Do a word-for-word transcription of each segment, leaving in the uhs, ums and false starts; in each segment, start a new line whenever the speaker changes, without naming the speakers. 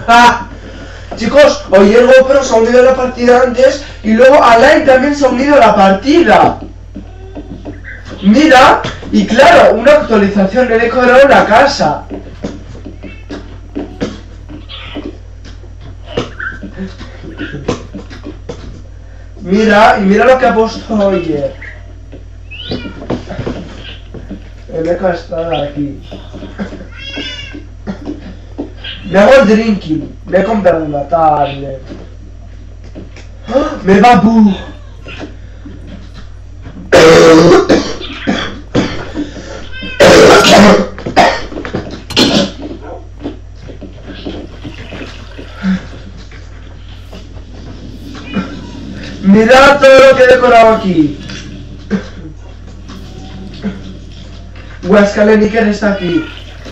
¡Ah! Chicos, oye, el GoPro se ha unido a la partida antes y luego Alain también se ha unido a la partida. Mira, y claro, una actualización, he decorado la casa. Mira, y mira lo que ha puesto Oyer. El eco está aquí. Me hago el drinking. Me he comprado una tablet. ¡Oh! Me va bu. Mirad todo lo que he decorado aquí. Huascaleniker está aquí.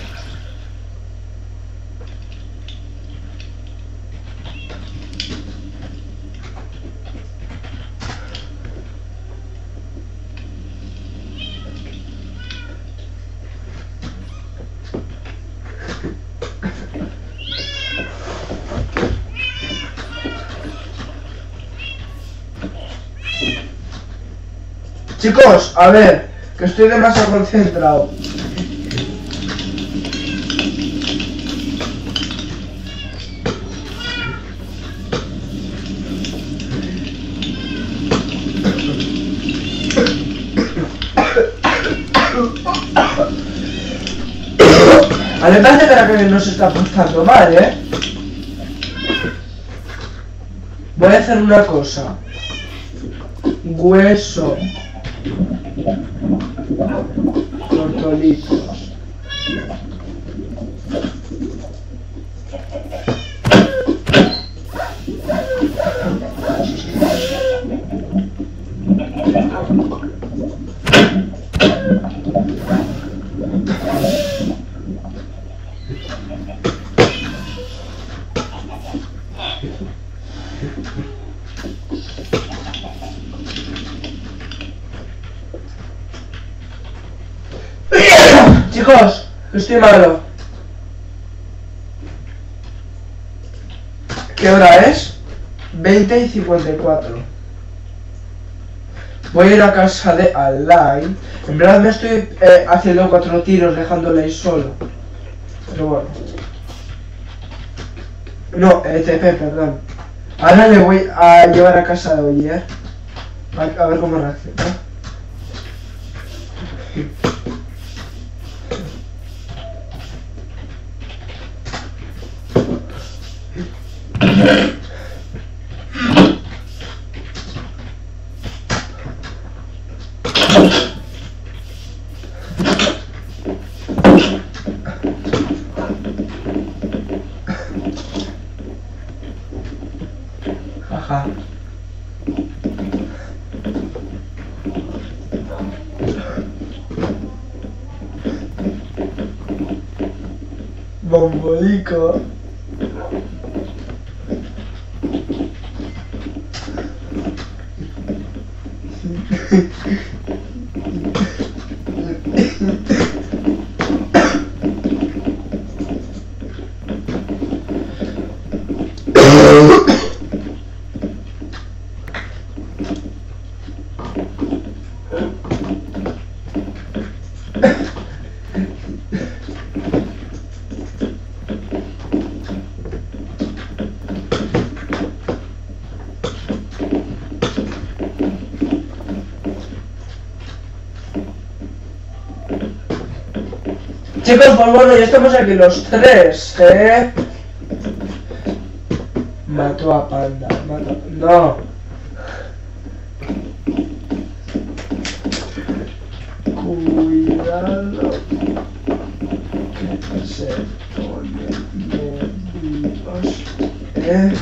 Chicos, a ver, que estoy demasiado concentrado. A mí me parece que la que no se está portando mal, ¿eh? Voy a hacer una cosa. Hueso. Tortolitos. Chicos, estoy malo. ¿Qué hora es? veinte y cincuenta y cuatro. Voy a ir a casa de Alain. En verdad me estoy eh, haciendo cuatro tiros dejándole ahí solo. Pero bueno. No, E T P, perdón. Ahora le voy a llevar a casa de Oyer. A, a ver cómo reacciona. Jaja. Bombolico. Chicos, pues bueno, ya estamos aquí los tres, ¿eh? Mató a Panda, mató... No. Cuidado. Que se pone nervioso, ¿eh?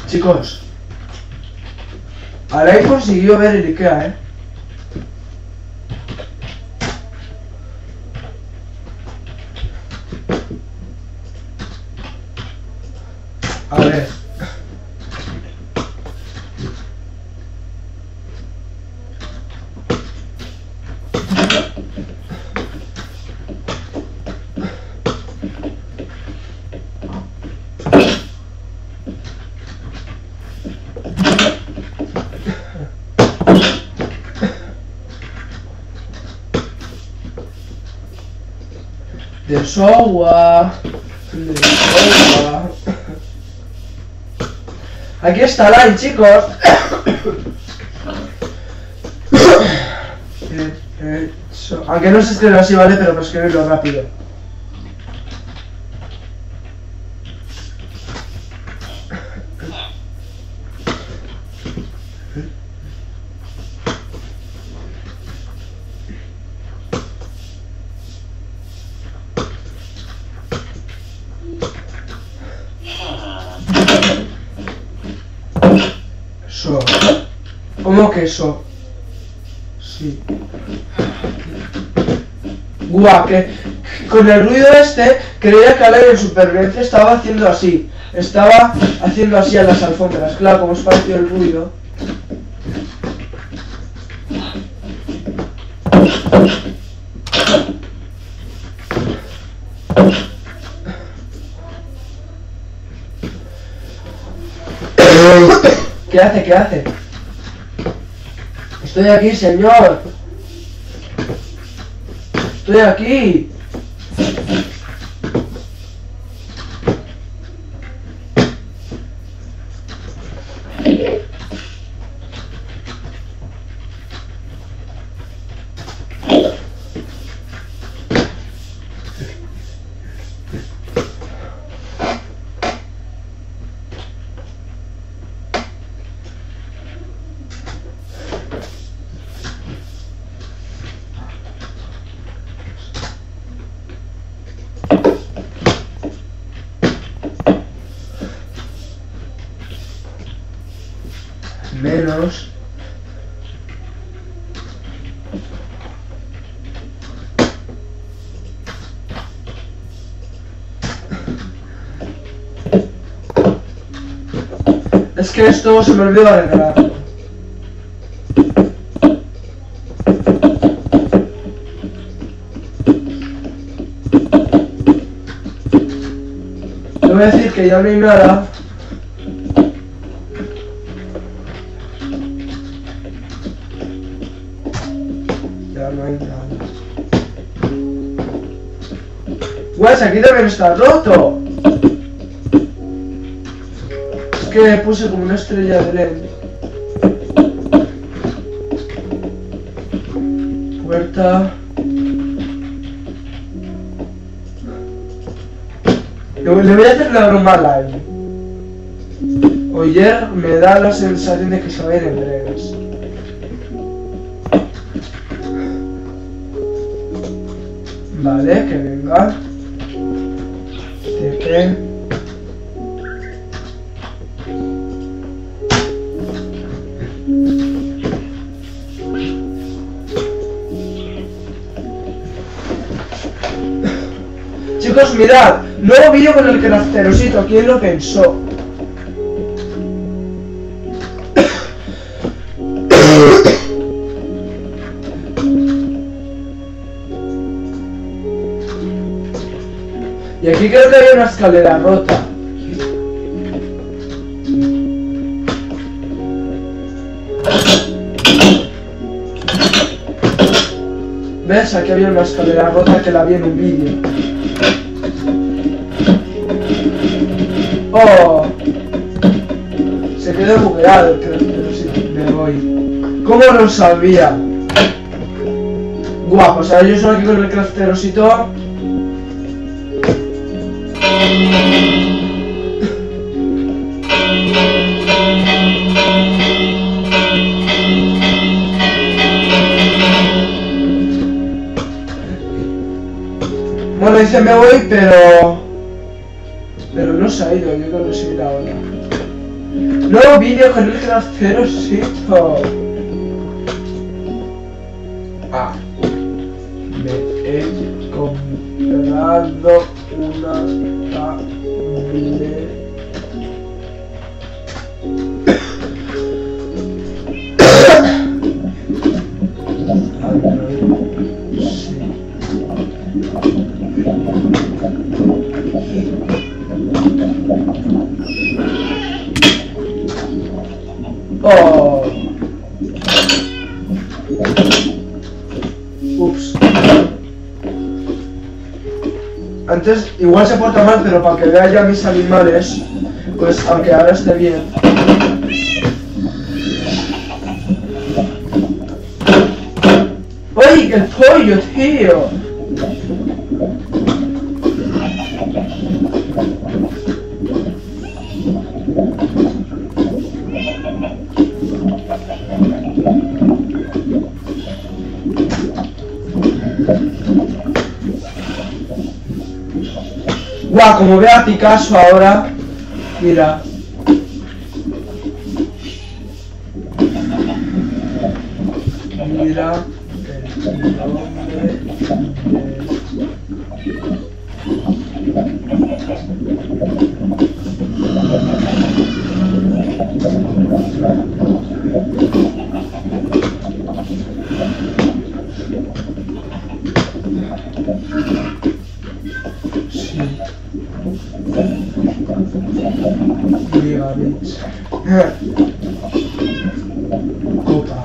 Chicos, ahora he conseguido ver el Ikea, eh. A ver. De software. De software. Aquí está Line, chicos. Aunque no se escribe así, ¿vale? Pero para escribirlo rápido. So. ¿Cómo que eso? Sí. Guau, que con el ruido este creía que Alan en supervivencia estaba haciendo así. Estaba haciendo así a las alfombras. Claro, como os pareció el ruido. ¿Qué hace? ¿Qué hace? Estoy aquí, señor. Estoy aquí. Menos. Es que esto se me olvidó arreglarlo. Le voy a decir que ya no hay nada. No hay nada. Pues aquí también está roto. Es que puse como una estrella de L E D. Puerta. Le, le voy a hacer la normal ahí. Oyer me da la sensación de que se va a ir en breves. Vale, que venga. T P. Chicos, mirad, nuevo vídeo con el crafterosito, ¿quién lo pensó? Y aquí creo que había una escalera rota. ¿Ves? Aquí había una escalera rota que la vi en un vídeo. ¡Oh! Se quedó bugueado el crafterosito. Me voy. ¿Cómo lo sabía? Guapo, o sea, yo soy aquí con el crafterosito. Bueno, dice me voy, pero... Pero no se ha ido, yo creo que se irá ahora. Nuevo vídeo con el Crafterosito. Ah, me he comprado una tablet. Oh. Ups. Antes igual se porta mal, pero para que vea ya mis animales, pues aunque ahora esté bien. ¡Uy! ¡El pollo, tío! Guau, como vea a Picasso ahora, mira. Mira el nombre de... Copa.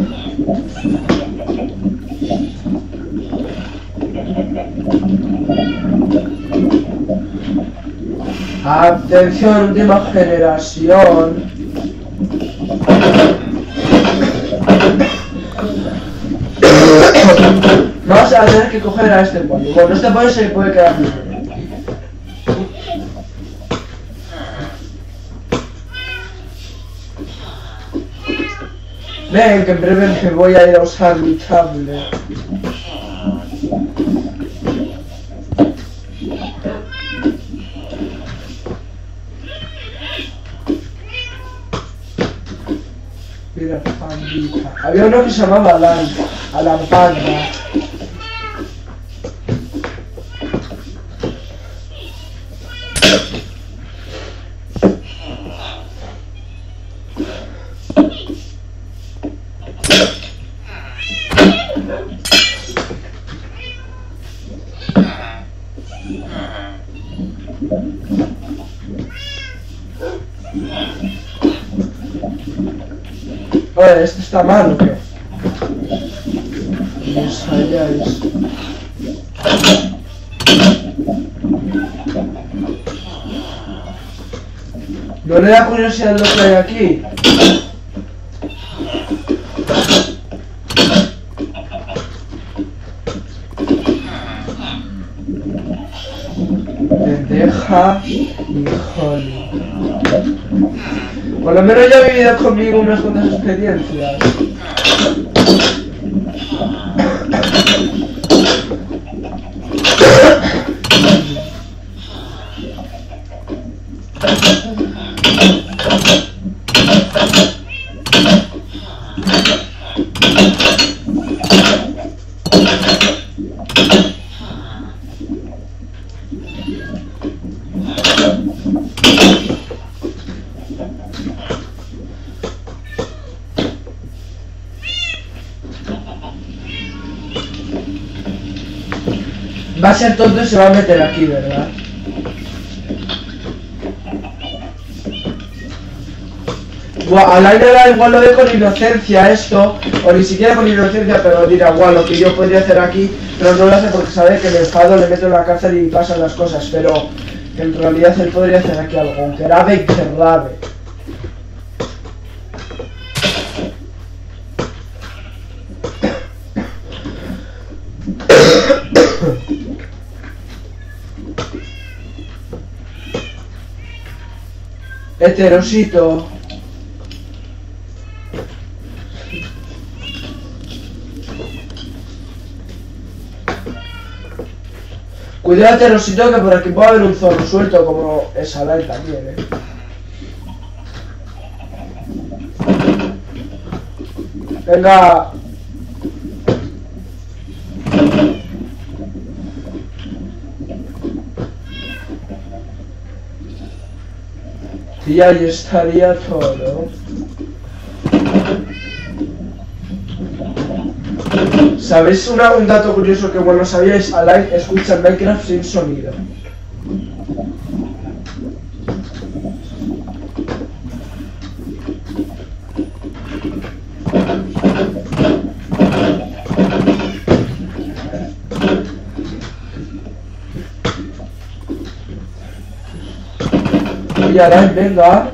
Atención, última generación. Vamos a tener que coger a este pollo. Bueno, este pollo se puede quedar bien. Ven, que en breve me voy a ir a usar mi tablet. Mira, pandita. Había uno que se llamaba Alan, Alan Panda. Oye, ¿este está mal o qué? Los halláis. ¿No le da curiosidad lo que hay aquí? Lenteja y honey. Por lo menos ya he vivido conmigo unas cuantas experiencias. Va a ser tonto y se va a meter aquí, ¿verdad? Buah, al aire da igual lo de con inocencia esto, o ni siquiera con inocencia, pero dirá, guau, lo que yo podría hacer aquí, pero no lo hace porque sabe que me enfado, le meto en la cárcel y pasan las cosas, pero en realidad él podría hacer aquí algo grave y grave. Heterosito. Cuidado, Heterosito, que por aquí puede haber un zorro suelto como esa light también, eh. Venga. Y ahí estaría todo. ¿Sabéis una, un dato curioso que bueno sabíais? Alain escucha Minecraft sin sonido. Y Alain, venga.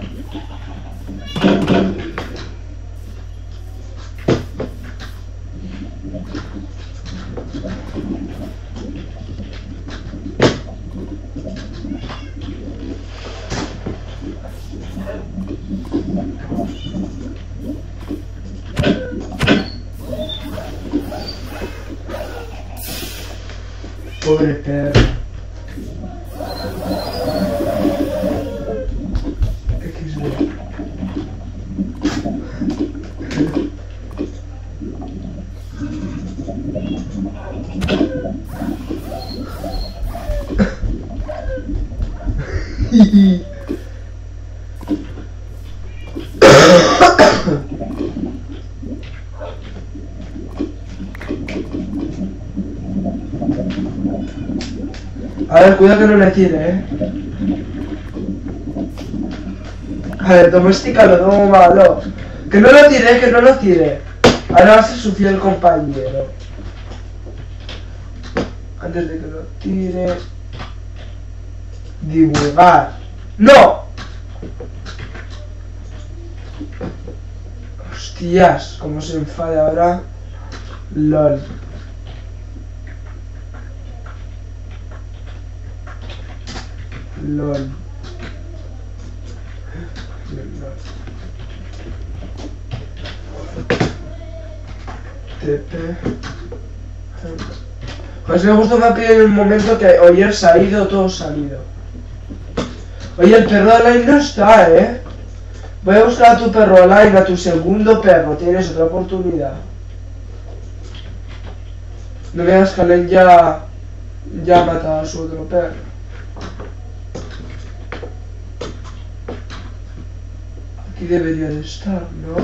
Pobre perro. equis de. A ver, cuidado que no le tire, eh. A ver, domésticalo, no malo. Que no lo tire, que no lo tire. Ahora va a ser su fiel compañero. Antes de que lo tire. Divulgar. ¡No! Hostias, cómo se enfada ahora. LOL. LOL. T P. Pues me justo me ha pedido en un momento que Oyer se ha ido, todo se ha ido. Oye, el perro de Alain no está, eh. Voy a buscar a tu perro Alain, a tu segundo perro. Tienes otra oportunidad. No veas que Alain ya... ya ha matado a su otro perro. Aquí debería de estar, ¿no?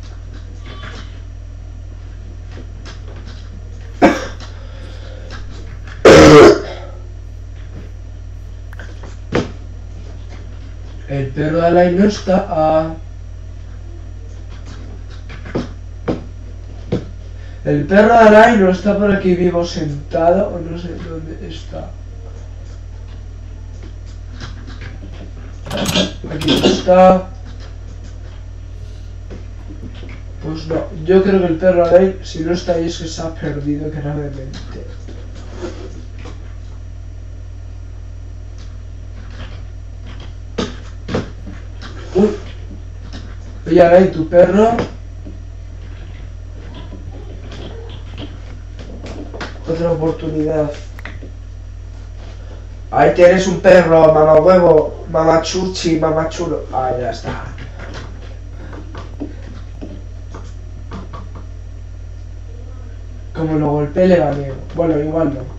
El perro de Alain no está. Ah. El perro de Alain no está por aquí vivo sentado, o no sé dónde está. Aquí está. Pues no, yo creo que el perro Alain, si no está ahí, es que se ha perdido gravemente. Uy. Oye, Alain, tu perro. Otra oportunidad. Ahí tienes un perro, mamá huevo, mamá chuchi, mamá chulo. Ah, ya está. Como lo golpeé le gané. Bueno, igual no.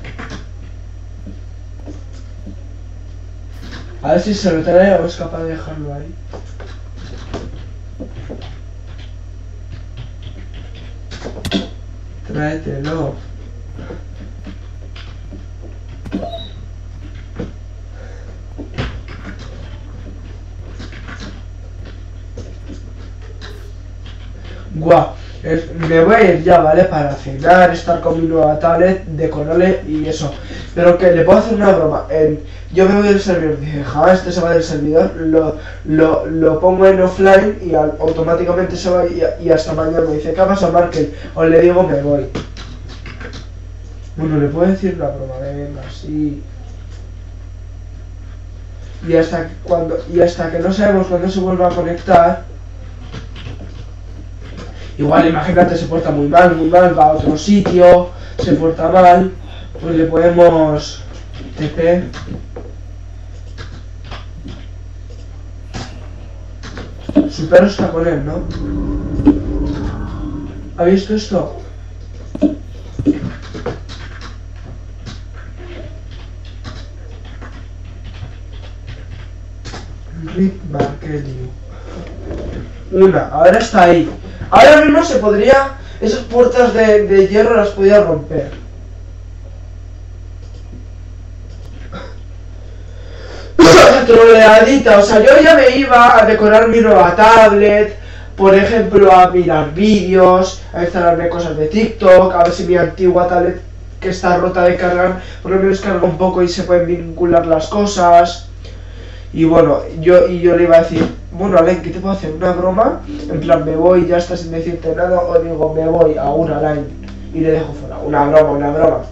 A ver si se lo trae o es capaz de dejarlo ahí. Tráetelo. Guau, me voy a ir ya, ¿vale? Para cenar, estar con mi nueva tablet de Conole y eso. Pero que le puedo hacer una broma. En, yo me voy del servidor, dije, ja, este se va del servidor, lo, lo, lo pongo en offline y al, automáticamente se va y, y hasta mañana. Me dice, ¿qué ha pasado, Markel? O le digo, me voy. Bueno, le puedo decir una broma, venga, sí. Y hasta que, cuando, y hasta que no sabemos cuándo se vuelva a conectar. Igual, imagínate, se porta muy mal, muy mal, va a otro sitio, se porta mal, pues le podemos T P. Su perro está con él, ¿no? ¿Habéis visto esto? Rip Markelly. Una, ahora está ahí. Ahora mismo se podría... Esas puertas de, de hierro las podía romper. Troleadita, o sea, yo ya me iba a decorar mi nueva tablet, por ejemplo, a mirar vídeos, a instalarme cosas de TikTok, a ver si mi antigua tablet que está rota de cargar, por lo menos carga un poco y se pueden vincular las cosas. Y bueno, yo y yo le iba a decir, bueno, Alain, ¿qué te puedo hacer? ¿Una broma? En plan, me voy y ya está sin decirte nada, o digo, me voy a una Alain y le dejo fuera. Una broma, una broma.